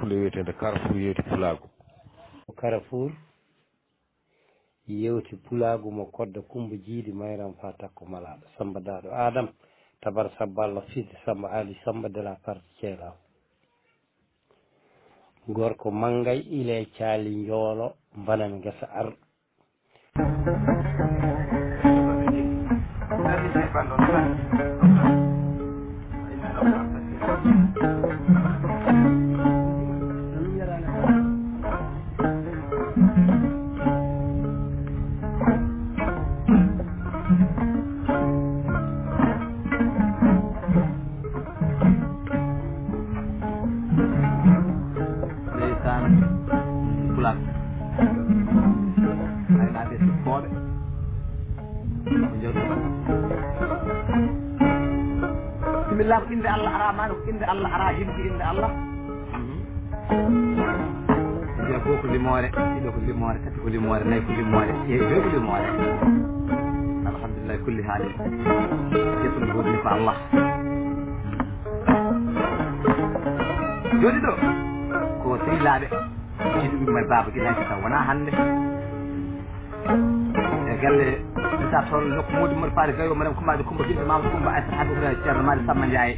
fulfulde wiyetede Carrefour yewti Pulago. Carrefour yewti Pulago mo kodda Kumba Jiidi Mayram fa takko malaɗo Samba Daɗo Adam tabar Sabballo Fidi Samba Ali Samba de la partie Thielaw gorko mangay ile caali njoolo mbanan ngesa arɗo bismillah ko inde Allah ara mano ko inde Allah ara himɓe inde Allah jeeya fof ko limore ɗiɗo ko limore tati ko limore nayyi ko limore joyi ko limore alhamdulillah kulli haali ƴettuno goɗɗi ko Allah joni ɗo ko sehilaɓe jiɗi ɗum e baba guila hayso taw wona hande e galle sa toon nokku modi modi faade gayo madame Coumbaji Coumba Guilɗo Mamadou Coumba Aissata Habib Ibrahima Ceerno Malick Samba Ndiaye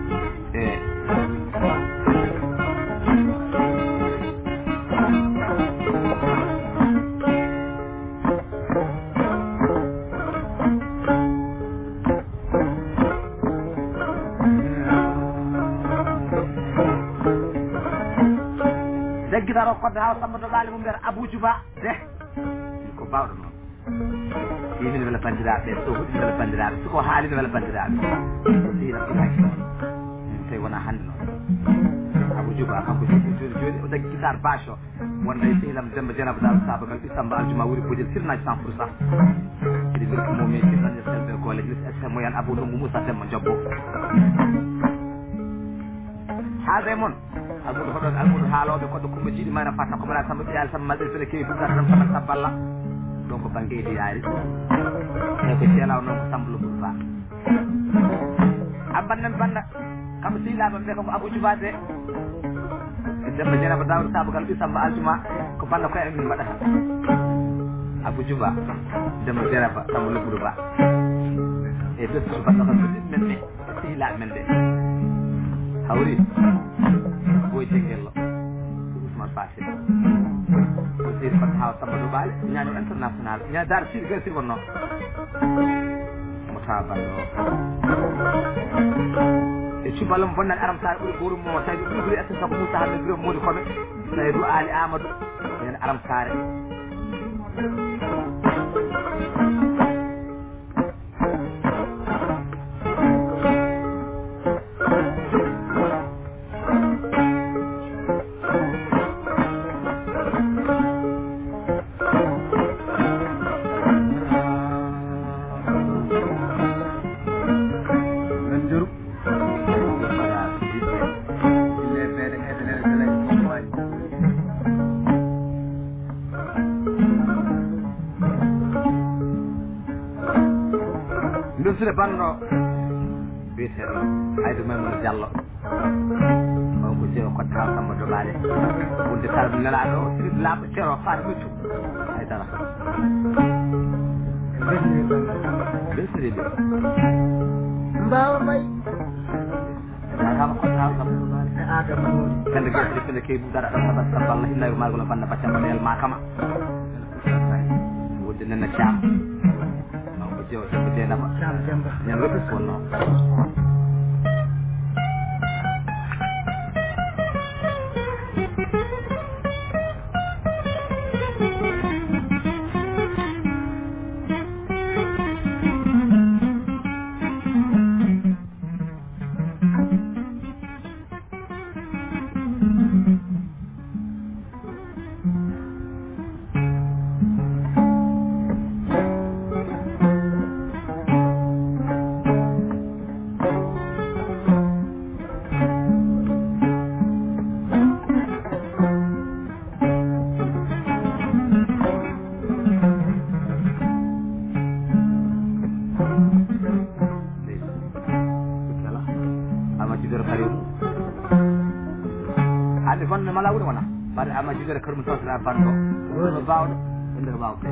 jaggitaro kodde haw Samba Doɓaali mo mbiyata Abou Djouba de ko bawɗo noon yimine wela bandiraɓe so huɗi wela bandiraɓe soko haalino wela bandiraɓe so sihira ɗumaki tawi wona hande noon Abou Djouba kanko joni joni o dagui guitar bâche o wonda e sehilam Demba Dieynaba Dal Sabagal ɓi Samba Aljuma wuri bojel sirnaji 100%. eɗi mbirko momi sirnaji selɓe gole lis mo yan Abou Ndongo Moussa Demba Diobbo haalde moon almudo hoɗon almudo haaloɓe koɗo Coumba Jiiɗi Mayra Fata ko mala Samba Ɓiyali Samba Malɗel fele kewi bugata ɗam Samba Sabballa ɗon ko banggue idi yaari e ko Ceelaw noon ko Samba Lobour Ba ambannen banda kamɓe sehilaɓe ɓe ko Abou Djouba de e Demba Dieynaba Daouda Sabagal ɓi Samba Aljuma ko banda koye min mbaɗata Abou Djouba Demba Dieynaba Samba Lobour Ba e ɓesɗo baɗɗo kam ɓiɗɗi men ɓe sehilaɓe men ɓe hawri boy tegello Ousmane Faty o sehil fata hawa Samba Doɓaali ñaño international ña dar siɗi gari siɗi wonno mo tawa ballo e cuballo mo bonnani aram sare ɓuuri gorum mo tawi ɓuuri ɓuuri essen sako Moussa hande bureau modi koɓe Saydou Ali Amadou yen aram sare ndusde banno biyeteɗo haydo Maimouna Diallo on ko jeewo kodde haw Samba Doɓaali wonde kalɓe nelaɗo o siride laaɓa ceero Faty Beccu haydara besiride mbawa may kama kodde haw Samba Doɓaali e Adama Nori kande gueɗe fele kewi bugara ɗam sabat Saballa hinnayo magolo banna baccamma ɗel ma kama wonde Nene Thiam jeewo Demba Dieynaba ñan wepes wonno banno mala wuro wana bare amma jigere kër mu tawtira bando wuro bawdo wonde bawde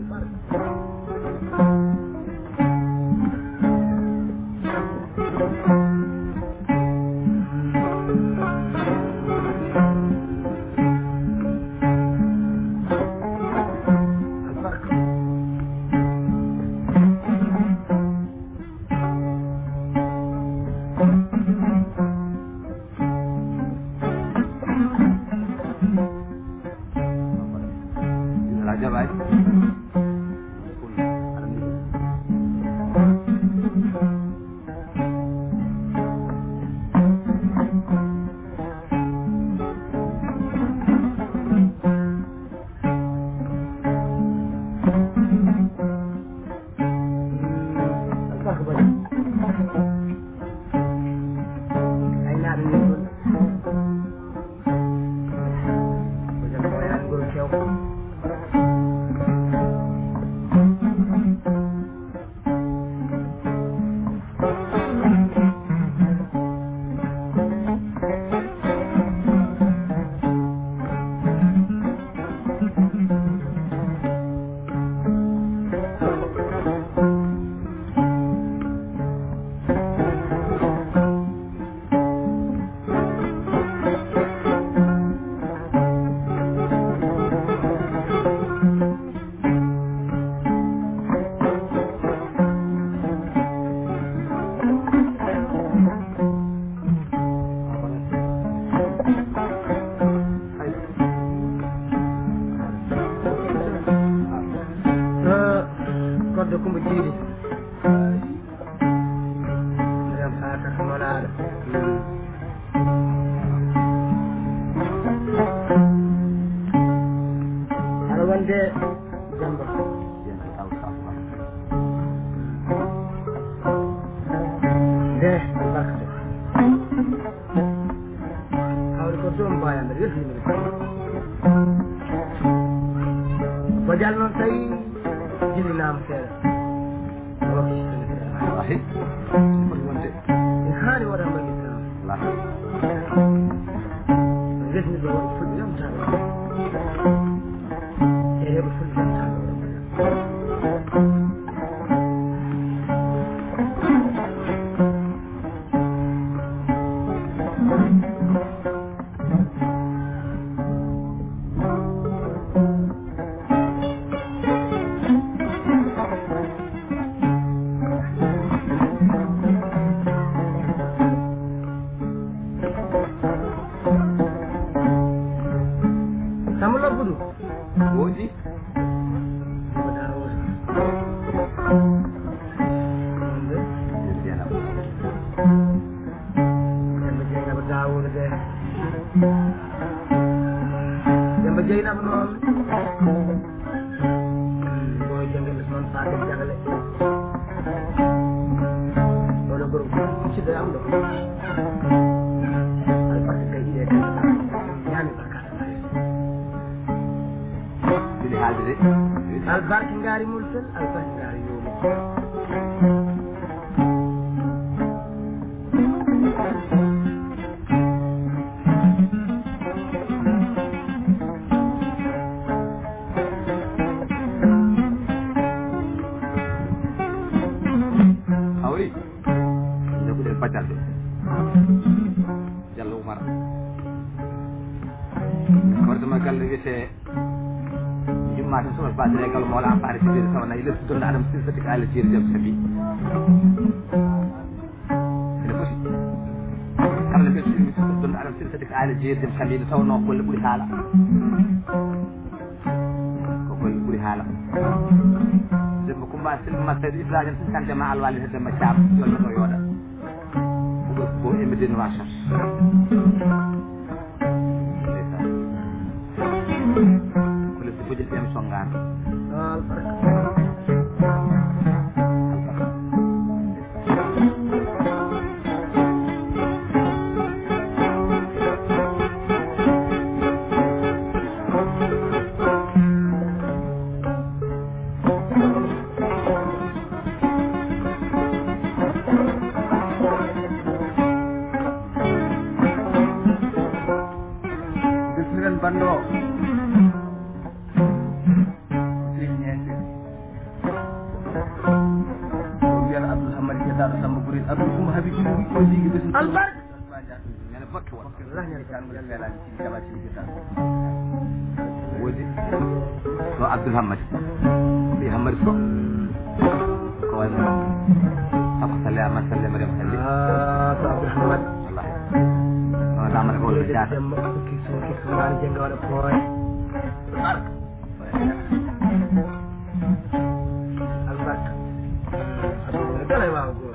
على جير جاب سبي كان لك تدل على سلسلتك على جير جاب سبي تو نو كل بوري حاله كل بوري حاله دم كم ما سلم ما سيد إبراهيم كان جماعة الوالد هذا ما شاب يلا تو يودا بو إمدين واشر كل سبوجة يوم سونغان siren bando sinyete biar Abdul Hamad Jadar sama Burit Abdul Kumah Habib ko ligi bis albar ñane bakki won Allah ñane kan mu yalla ci dama ci kita wodi so Abdul Hamad bi Hamad so ko wala ak salama sallam rem xali Abdul Hamad Allah damar ko le jaar ki so man jenga wala poy albar dalay waaw góor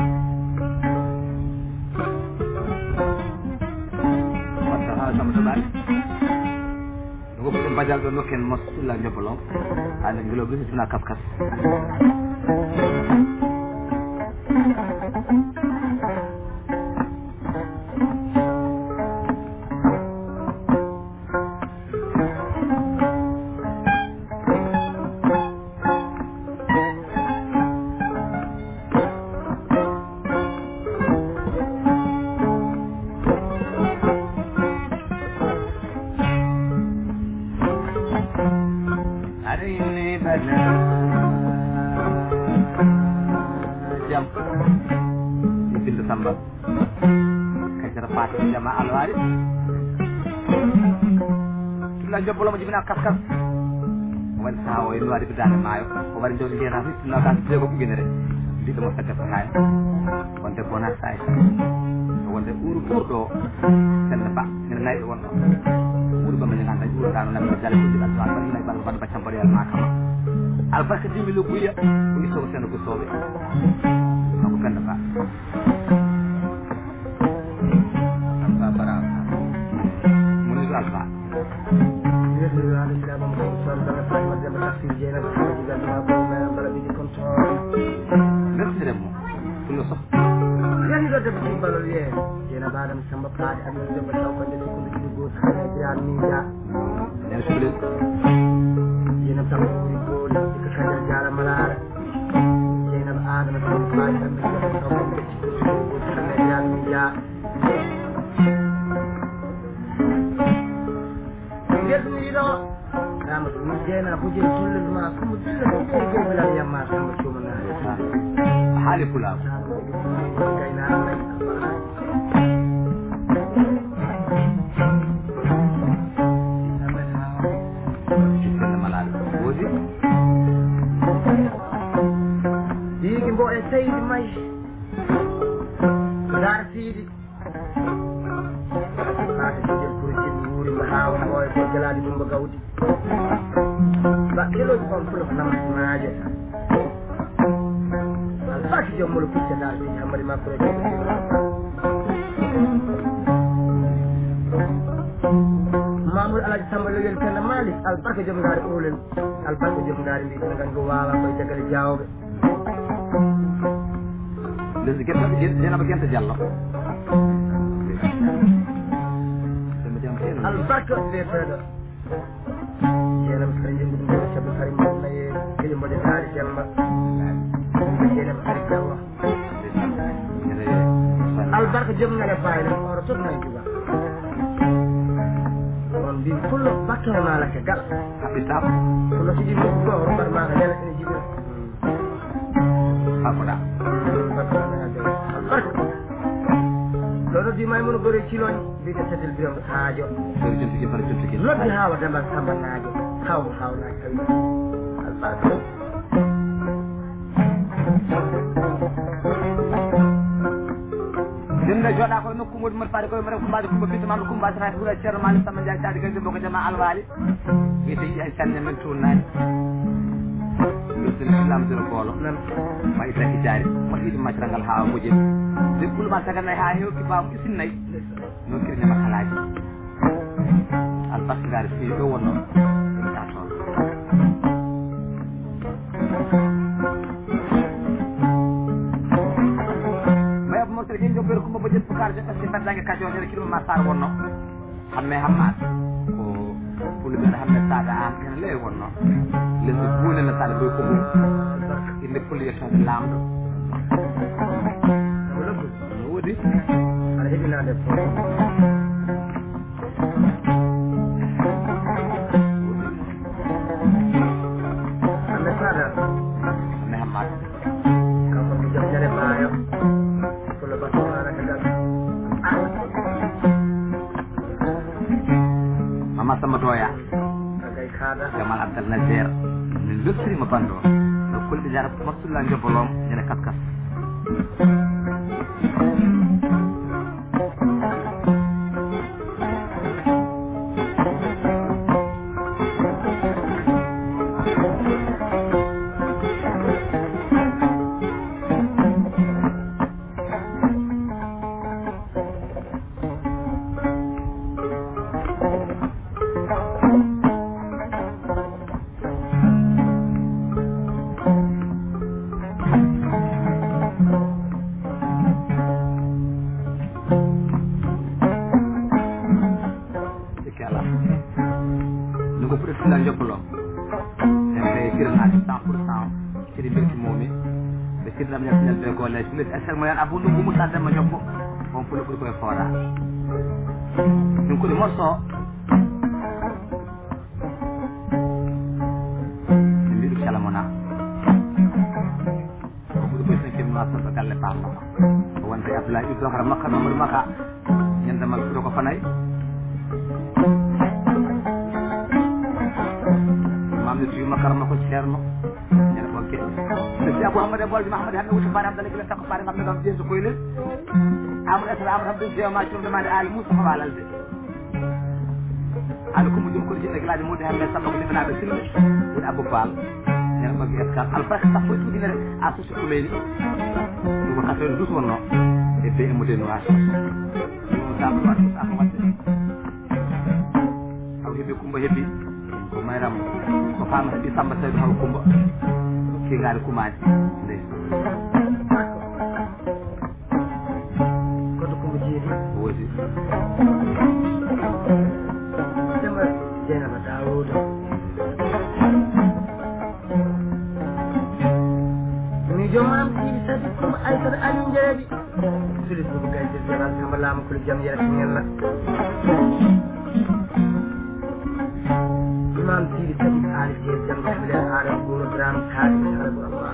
wata ha sama sabari ngo ko bajal do noken masulla njobolo ala ngilo bi suna kafkas jobolo mo jibina kaskas wal sawo en wadi bidane mayo ko wari jodi dina fi no kan jego ko ginere di do mo sakka kay wonde bona say wonde uru kurdo tan ba ngir nay won uru ba men nganda uru kan nam jale ko diga tan bari nay bal ban ba chambari al makama al fakka dimi lu buya ngi so sen ko sobe ko kan ba alfa bara mun ni alfa Nafsiremo, kullo so. Yani do debbi balol ye. Jena badam samba plaade am do ba taw ko de ko di go tan e gran ni ja. Ya sule. Jena tam ko di ko khadal jara malara. Jena adam tam plaade am do ba taw ko de ko tan e gran ni ja. Yediro nama mujena buje tulle ma kuma tulle ko ko bila yamma sama cuma na hali kula kaina wodi digi mbo e saydi may dar sidi hawa moy ko jaladi dum ba gawdi ba kilo ko fulo nam naaje al fati jomul ko te dar bi amari makko e mamul alaji sambal yel tan malik al barka jom ngari olen al barka jom ngari bi ngan go wawa ko jagal jawbe les gerte dina ba gerte jallo albarka be feda yenam kare jingu dum ko shabu kare mo naye kele mo de dari jamba yenam kare kawa albarka jëm na la fayda oro tot na juba on bi kullu bakka ma la ka gal habita kullu ci jibu ko bar ma ga dela ni jibu akoda albarka lolo di may mënu bëre ci loñ bi nga setel bi am haajo bëre jëm ci fara jëm ci lobbi hawa dama samba naajo xaw na kay albarka dinga joda ko nokku mod mar faade ko mar ko mbaade ko bitu man ko mbaade fa ko cer man sama jaay taadi ko boko jama alwali yete ay sanne men tournani Islam diro bolo may taki jaari mo hidi matrangal ha mujje de kul ma taga nay ha hew ki baam isin nay no kirne ma xalaaji al basgar fi do wonno ta ton may ab mo tere ngi ber ko mo bajel fukar je parce que fa danga kajo ne kirma ma sar wonno xamme hammat ko pulu be xamme sada am ken le wonno le bune la sada boy ko mo inde pulu yeto lamdo wodi ala hedina def mama sama doya kay kada jamal abdal nazer min luttiri ma bando do kulbe jara morsulla njobolom ñene kaskas asal mayan abu nunggu musa dan menyobok kumpul kumpul fora nunggu di morso ini di salamona kumpul kumpul sekim masuk ke dalam papa kawan saya belah itu karena makan nomor maka yang teman sudah kau panai mam itu makan makan serno yang pakai Abu Ahmad Abul Muhammad Hamid Usman Abdul Karim tak kepare ngam ngam jesu koyle amul aslam rabbi jew ma cum dama al mustafa ala al al kum dum ko ci nek laaji mudi hamne sama ko dina be sil won Abu Fall ñal ma bi askal al fakh tax ko dina rek asu ci ko leni du ko xatel du sonno e be mu de no asu mo tam wat ak wat aw hebi kumba hebi ko mayram ko fam bi samba tay haw kumba ki ngaari kumaji ndey ko ko jiidi woji sama jena ba daawud ni jomam ci sadi ko ay tar ali njeebi sulu ko gay ci jara sama lam ko jam yara ci ñen la imam ci sadi ali ci jam ko le aram go gram taati ala go Allah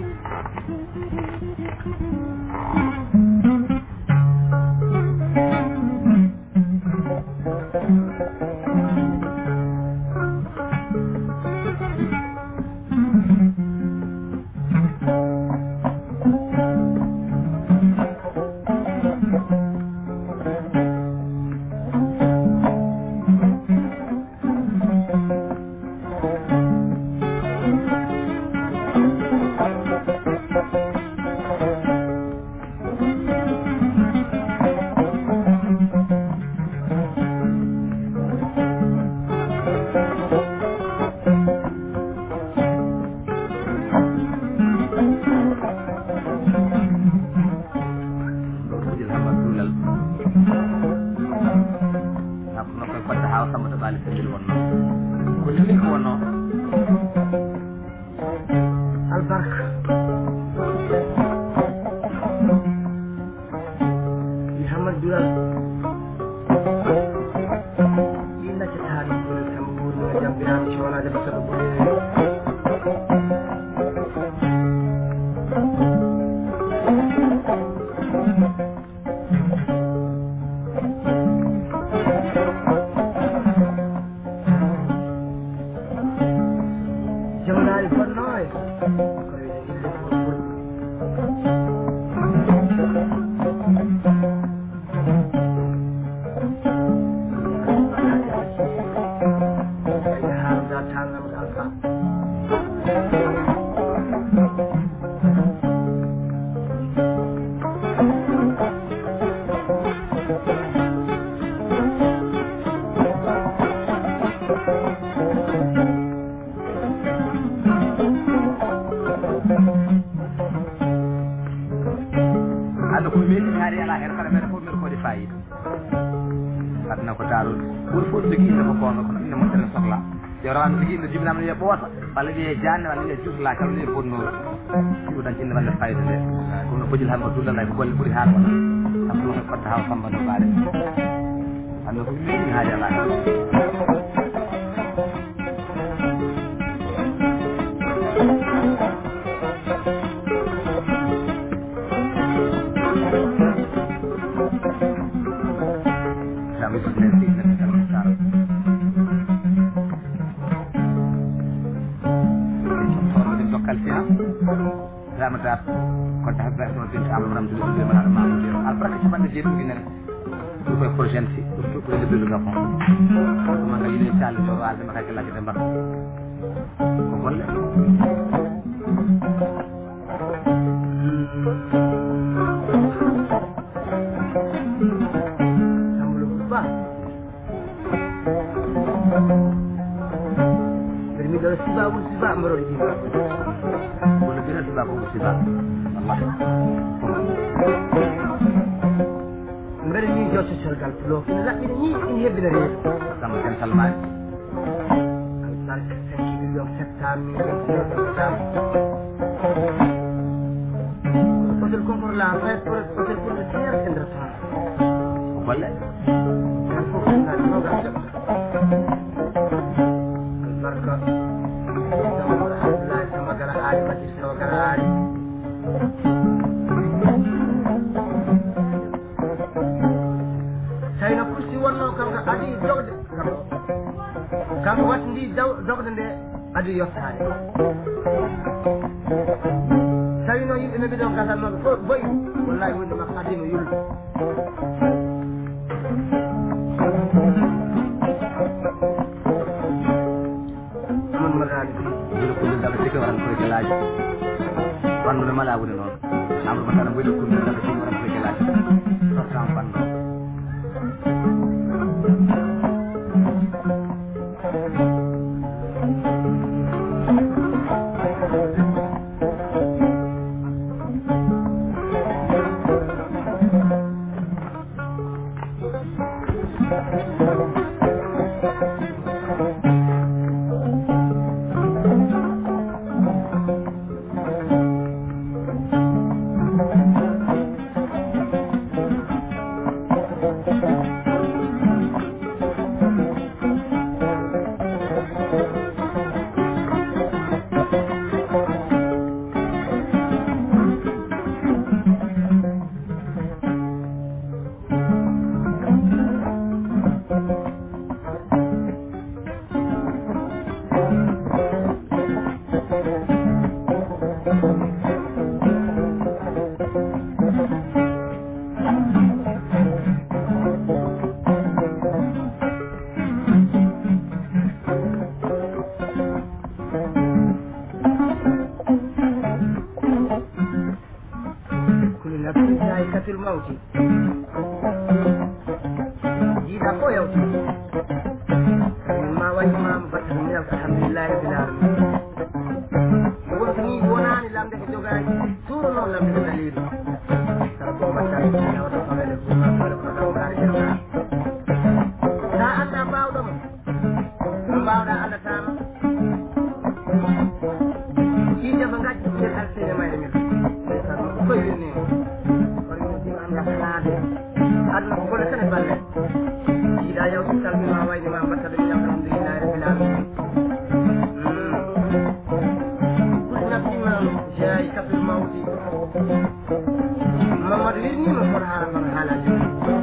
Wala dia jan wala dia jus la kam ni ponno ko dan cinna wala fayda de ko no fojil ham dulal ay ko buri har wala am ko ko taw samba do bare ando ko mi ha ya la kami sudah Ramadan kota habba so tin am ram dulu di mana ma mo al prakka ci bande jeetu gi nek du koy urgency surtout ko lebelu nga ko ma nga yene tal do al ma ka la ci demba ko bolle amul ba permi do ci ba mbaro di ba sebab musibah Allah ngare ni jo social gal lo la ni yebbi na rek sama kan Salman al sar sen ki yo septam poter compor la fête poter pour le tiers en retard wala kan ko kan no ga al barka sama gara ali pati sama gara ali say na kusi wonno kam ka adi dogde kam wat ndi dogde nde adi yottade say no yimbe be do kasal non ko boy wallahi woni ma adi no yul man marani ko dal ci ko wan ko ci laaj wan mo mala woni non amul ma tan boy do ko dal ci wan ko ci laaj so sam pan لكن جايكة الموت جيدا قويوتي ما ويما مبتر من الحمد لله رب العالمين وقلتني بوناني لم دك جوغاي سورو لم دك دليل سرقو مشاهد يا وطا فغير الكلمة فغير الكلمة فغير لا أنا باودم باودا على تاما إيجا بغاج يخل سيني ما يمير كوي بني ورمتين عندك نادي أدنا كل سنة بالله إذا يوم سلمي ما ويني ما بطل من الحمد لله رب العالمين جاي كفي الموتي ما مريني من فرحة من حالتي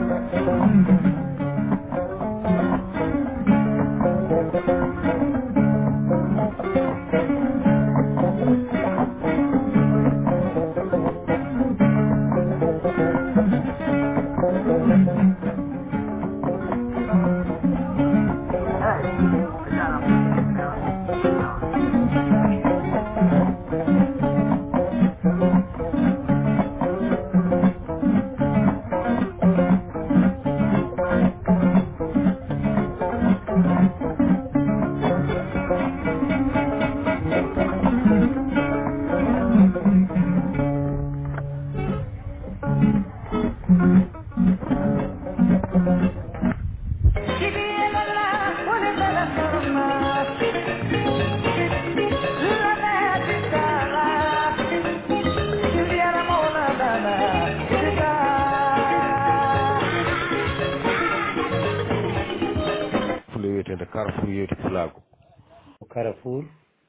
Carrefour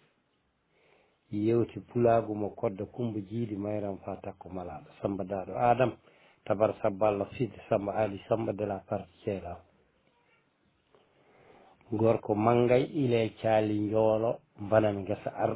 yewti pulagu mo kodda kumba jiidi mayram fa takko malaɗo samba daɗo adam tabar sabballa fidde samba ali samba de la partie ceela gorko mangay ile caali joolo mbanami gesa ar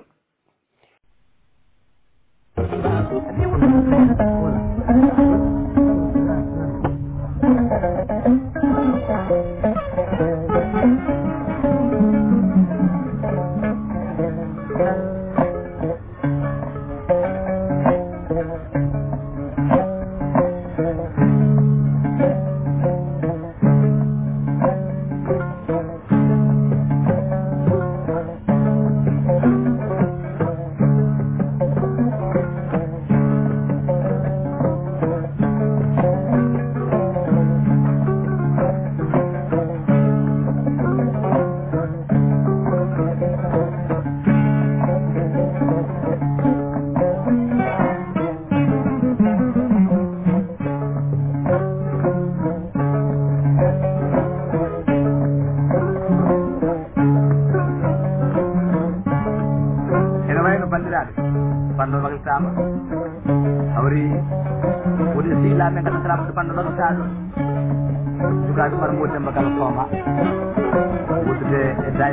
awri wodi sila men kata salam depan do tado juga mar mode mbakal koma wodi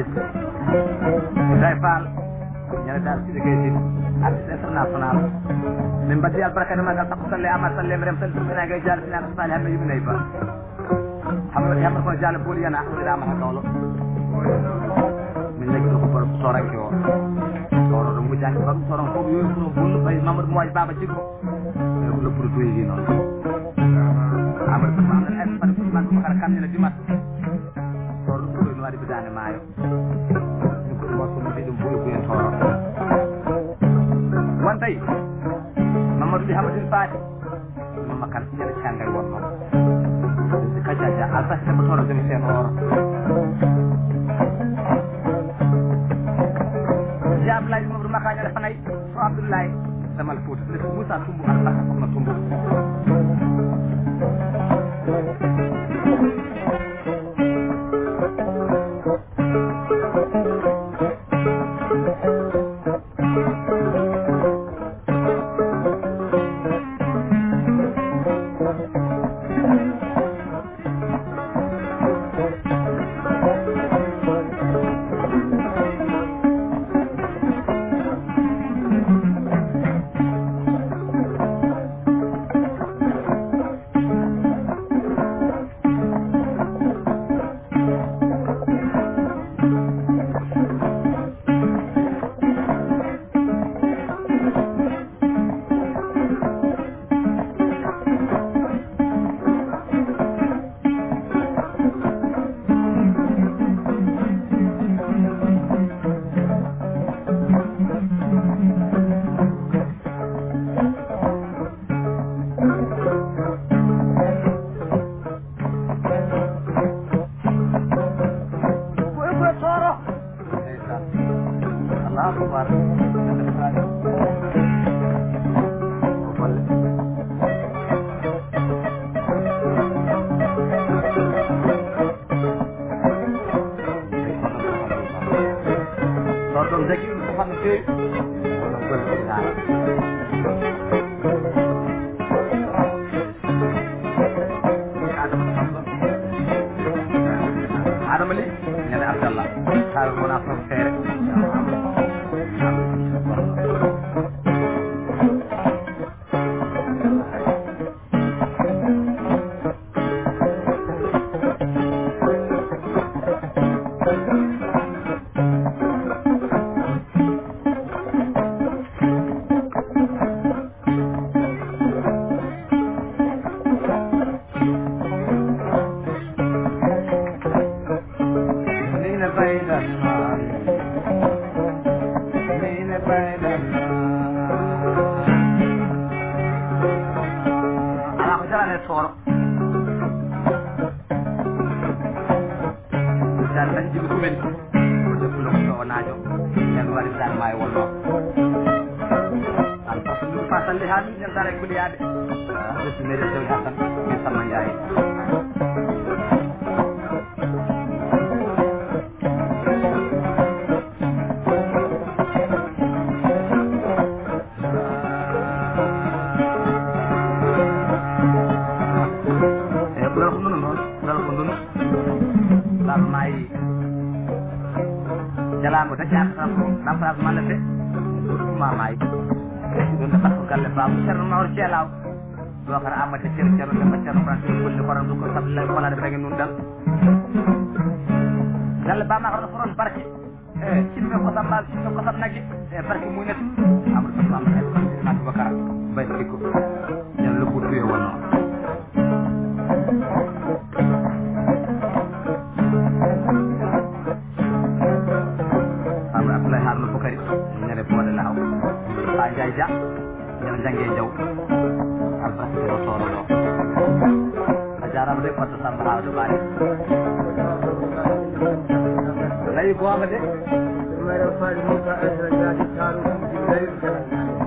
daifal nyala dal ci degay artiste international min badi al baraka ma ta salli amal salli mrem tan tuna ngay jall sina salih hamma yibne ba hamma yamma ko jall boli yana ila ma dolo min lagi ko por sorake o toro do mujang ba toro ko yo no bulu bay mamadou moy baba jikko ko le produit yi non amar ko man en par man ko kala kan ni dimat toro do no wadi bidane mayo ko mo ko mi dum bulu ko en toro wantay mamadou bi hamadou fati mama kan ci la changay won non ci kajaja alfa se ko toro dem sen or Abdoulaye Mamadou Makanya dafa nay so Abdoulaye damal foot le Moussa Tumbu ak la ko Tumbu tooro dal tan jibi kumen ko debbulo ko naajo en wari dal may wonno al fasu fasande haali en dal ko liade debbi mere jaw hasan mi sama yaay jalango da jaxam namfras manate mamay don da ko galle fa cerno mawr celaw do xara amata cerno da cerno francis ko ni koran ko sabla ko la de nun dal galle ba ma xara foron barke ci ko sabal ci ko sab nagi barke muy net amul ko am ak bakara bay ko yalla ko tuye wono ja yang jange jauh apa sih soro lo ajaran de pat sambal do bari lay ko amade mera fal musa asra jadi taru lay jalan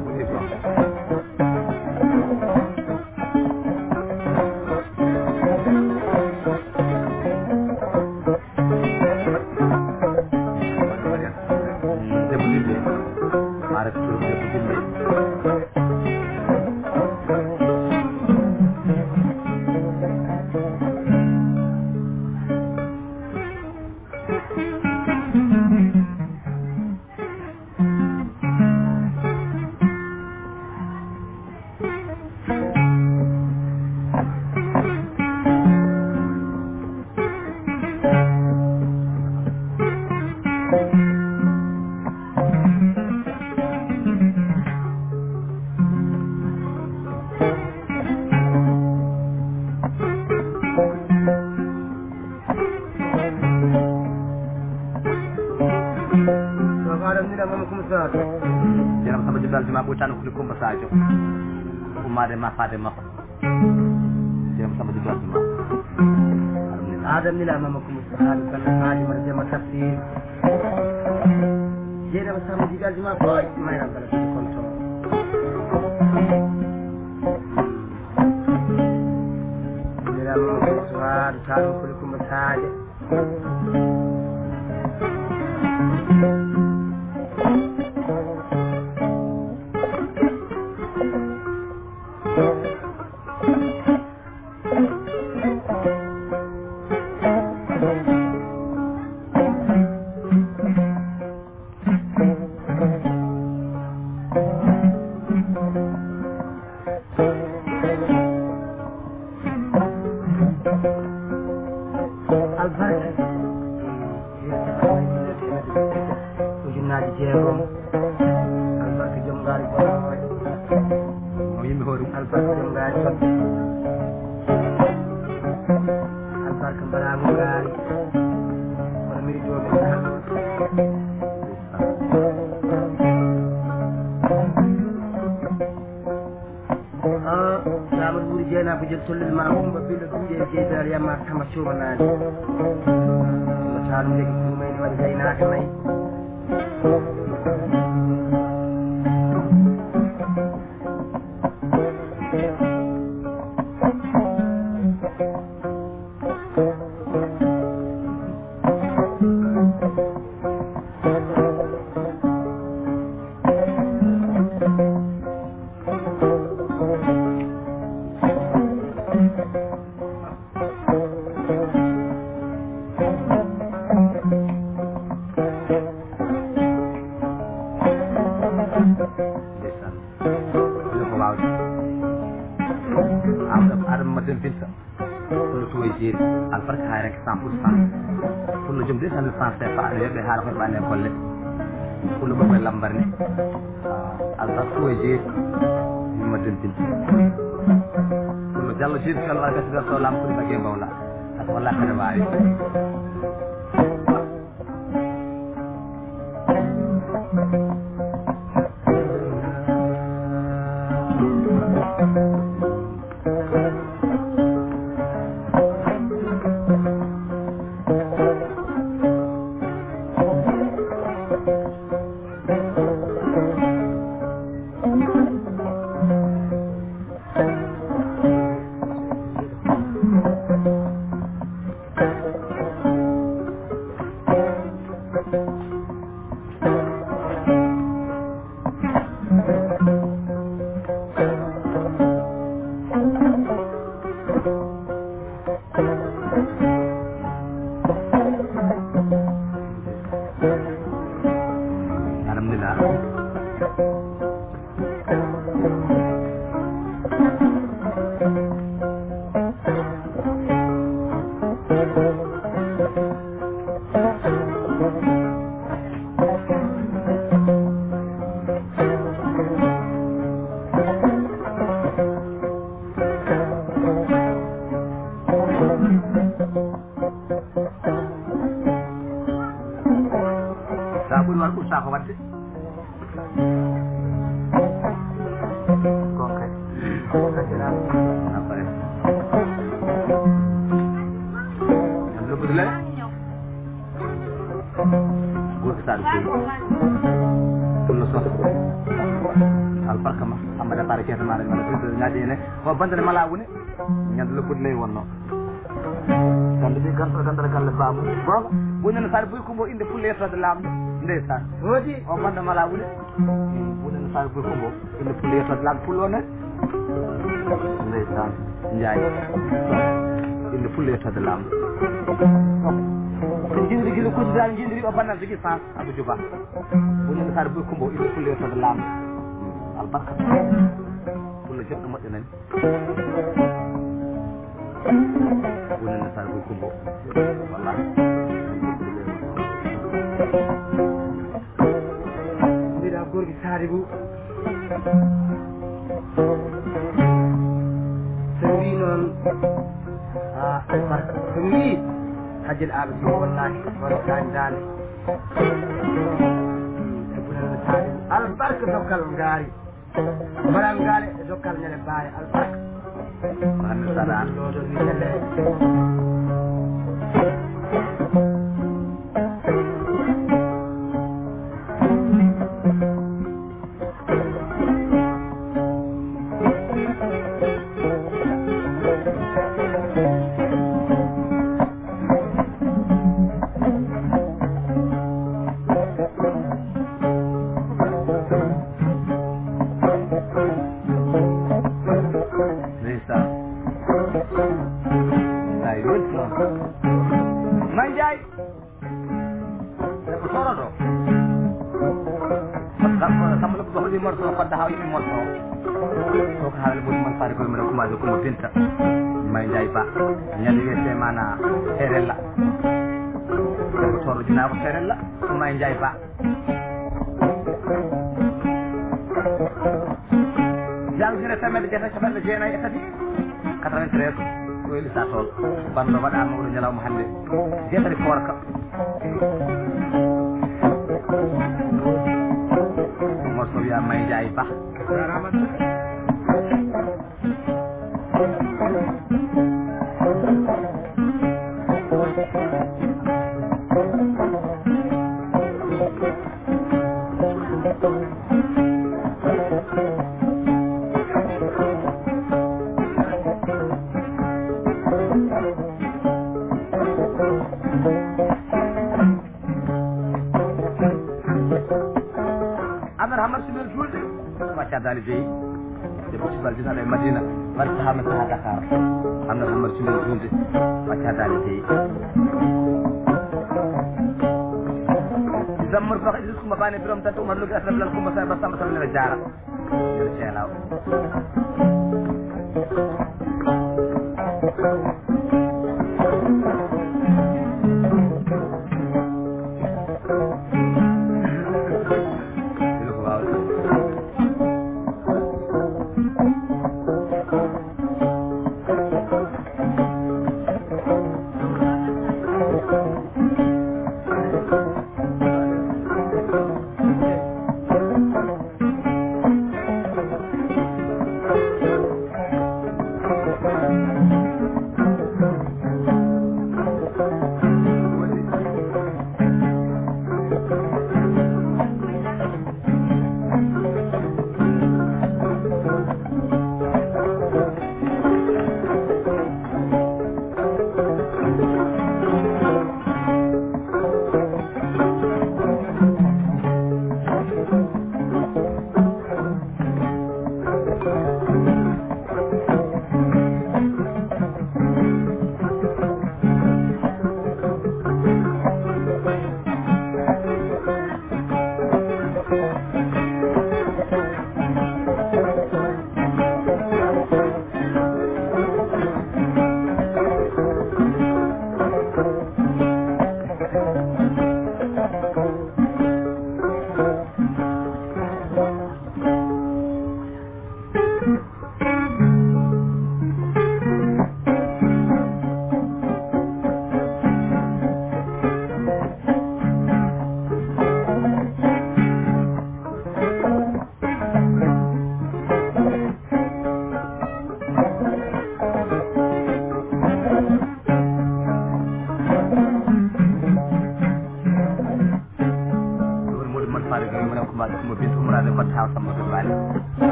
jaram sama jibal jima butan ko ko masajo umade ma fade ma jaram sama jibal jima adam nila mama ko musahal kan haji marje ma tafsir jaram sama jibal jima boy mai ram kala ko konto jaram ko musahal tan ko masajo solil ma ko ba bilo duje jeedal yamma kama chumanaaji ma talu legi ko may ni wadi sayna ka nay be har ko bane kolle kullu ba koy lambar ni al taswe je ma dentin kullu jallo ci ko Allah ka so lam ko bage bawla ak wala kana baay wata ko wadde gonga après lu budle góor saal ko kullu sos albarka ma amada pare kete mare mala tudde nyaade ne ko bandane mala woni nyand lu budle wonno kande bi kan tan galle baamu boga bu ñu sar bu ko mo inde fulle to de lam ndeysan wodi o banda mala woni bu ñu sar bu ko mo inde fulle to de lam fullo ne ndeysan njaay inde fulle to de lam jindi gi ko dal jindi o banal digi sans abu juba bu ñu sar bu ko mo inde fulle to de lam albarka fulle jep mo denen bulan nasar bu kumbo wallahi dira gorgi saribu sewi non albarka sewi hajil abis wallahi wala kandan bulan nasar albarka dokal ngari baram gale dokal nyale baye albarka Mana saran lodo ni lele Manjai. Lepas orang tu. Sama lepas bahawa di morso, pada hari ini morso. So kahal budi manfaat kalau mereka maju ke pintar. Manjai pak. Nyali wese mana herella. Lepas orang jenama herella. Manjai pak. Jangan sini sama di jasa sama di jena ya tadi. Katakan serius. Weli satol bando wada mo nyalaw mo hande jetari korka mo so ya may jaay ba dali jeyi de ko ci baldi na Madina war ta hamata ha Dakar amna hamar ci men junde wacca dali jeyi zammar fa xidi kuma bane birom tan umar lu aslam lan kuma sa ba sama sama la jara yel celaw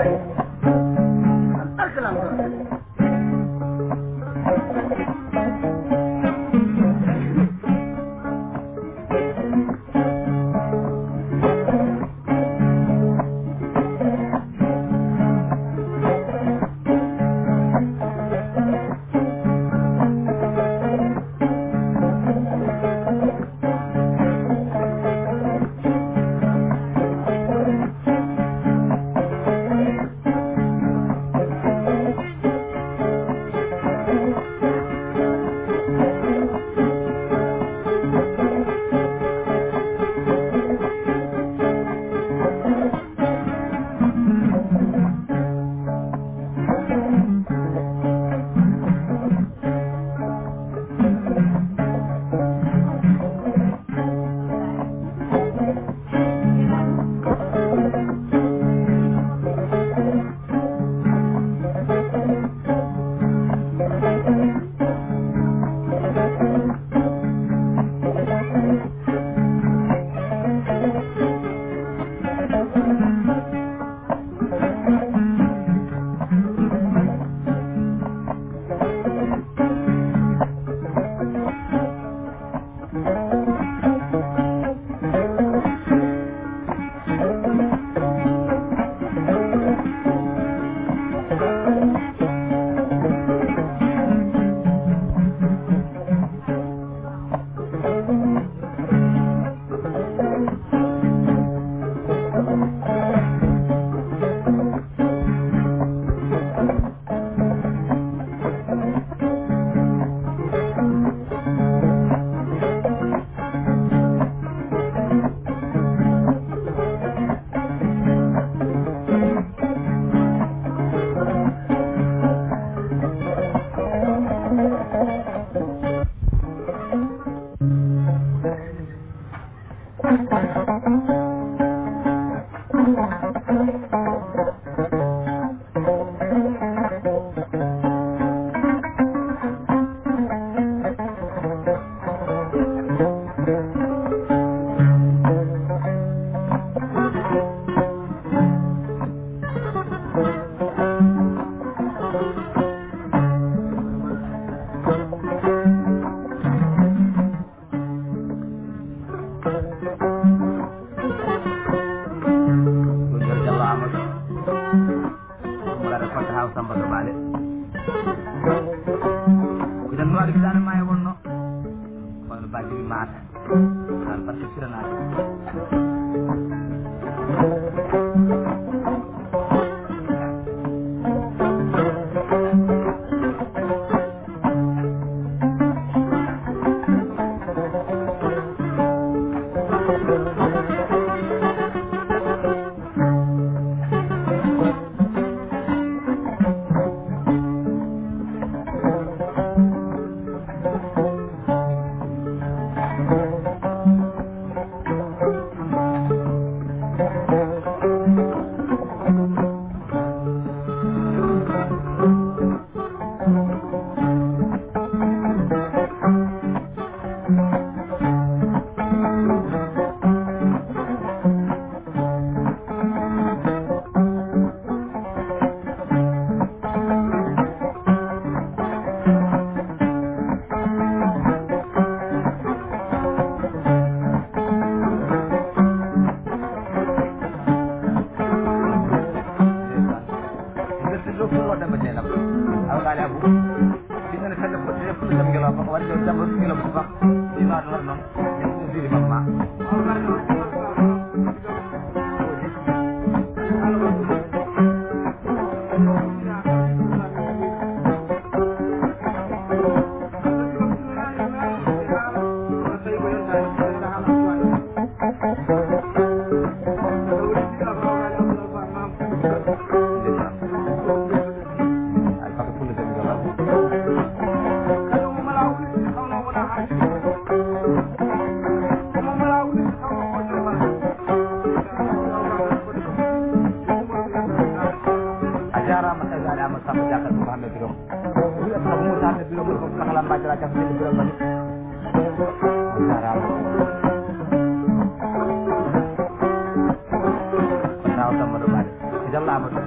Arkalam do. jallama ɗum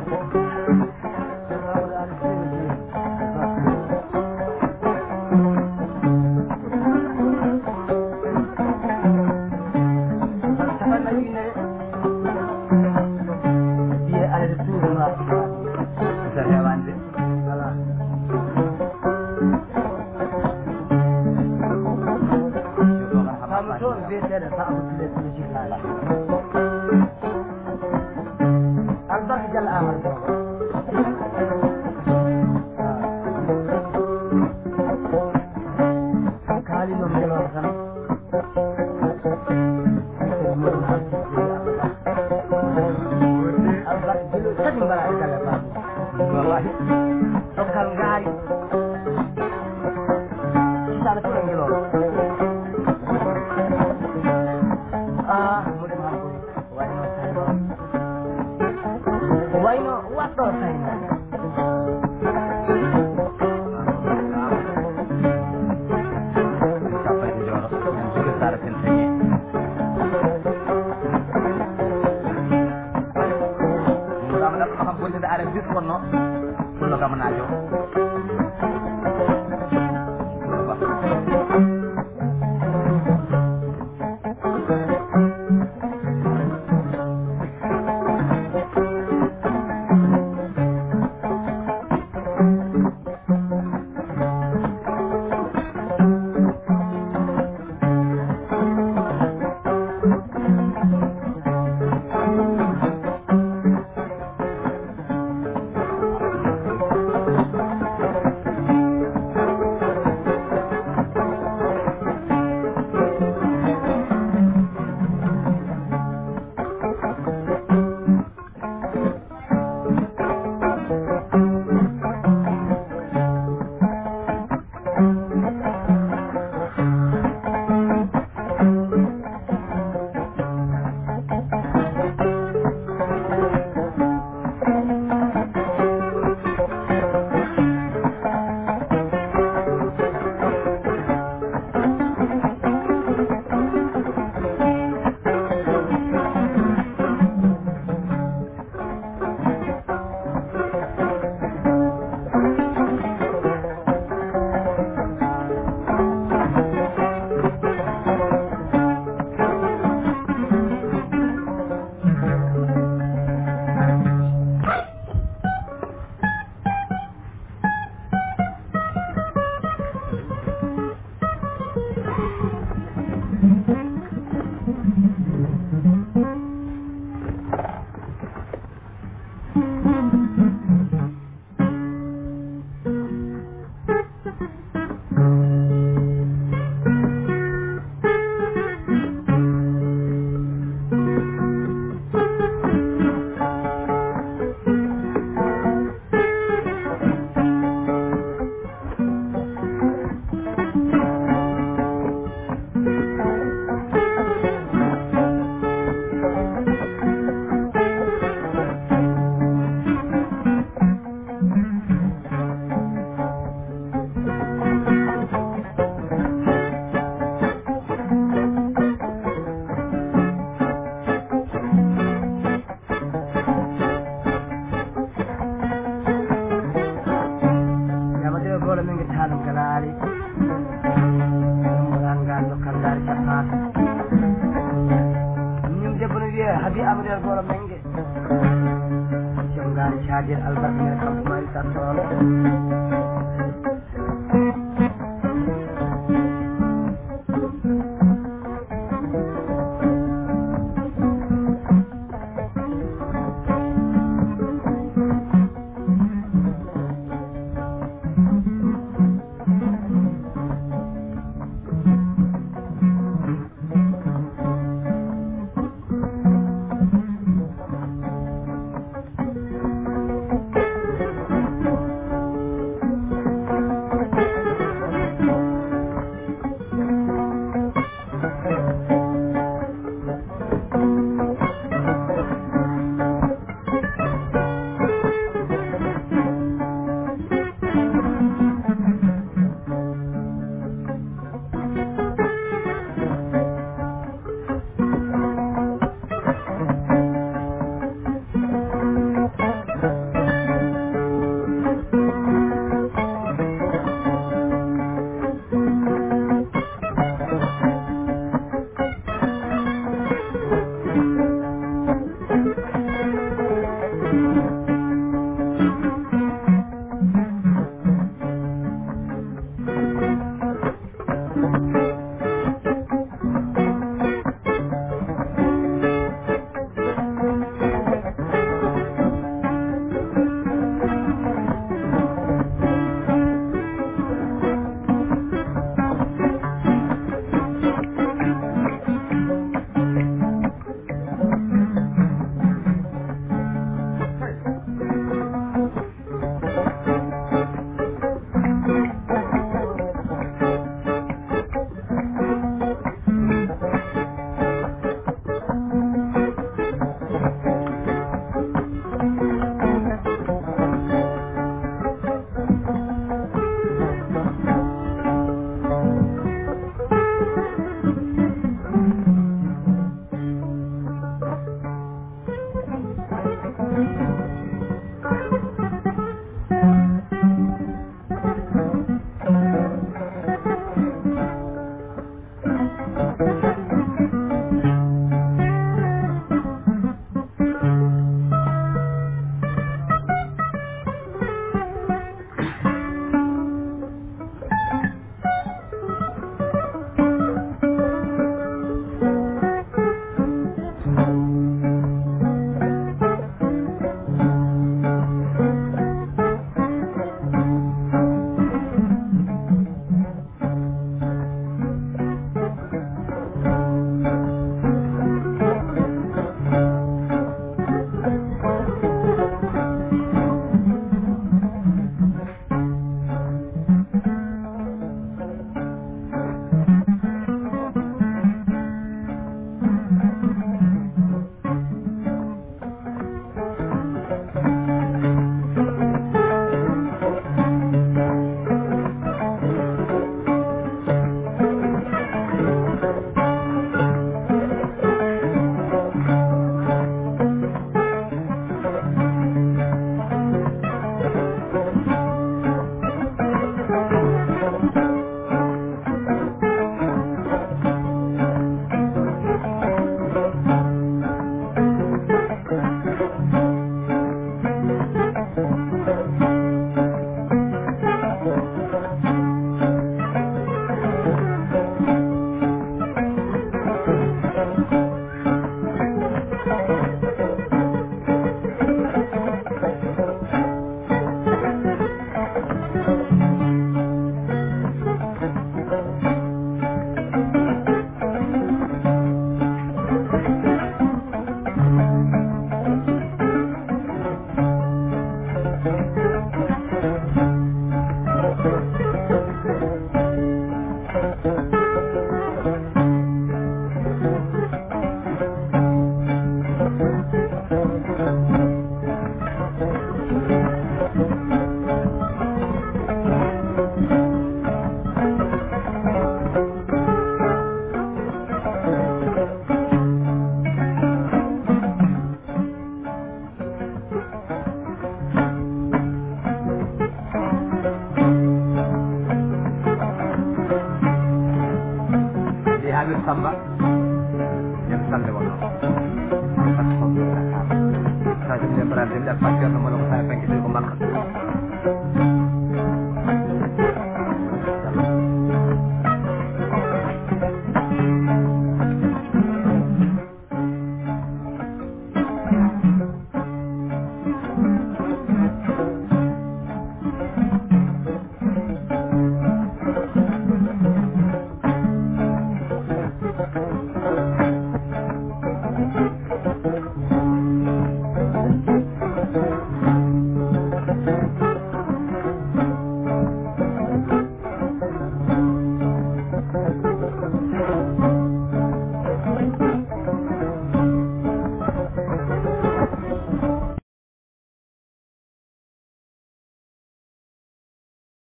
Samba yang sande wono pas ko Dakar sa jëm dem ran dem ak fa jëm mo lo sa fenk ko mak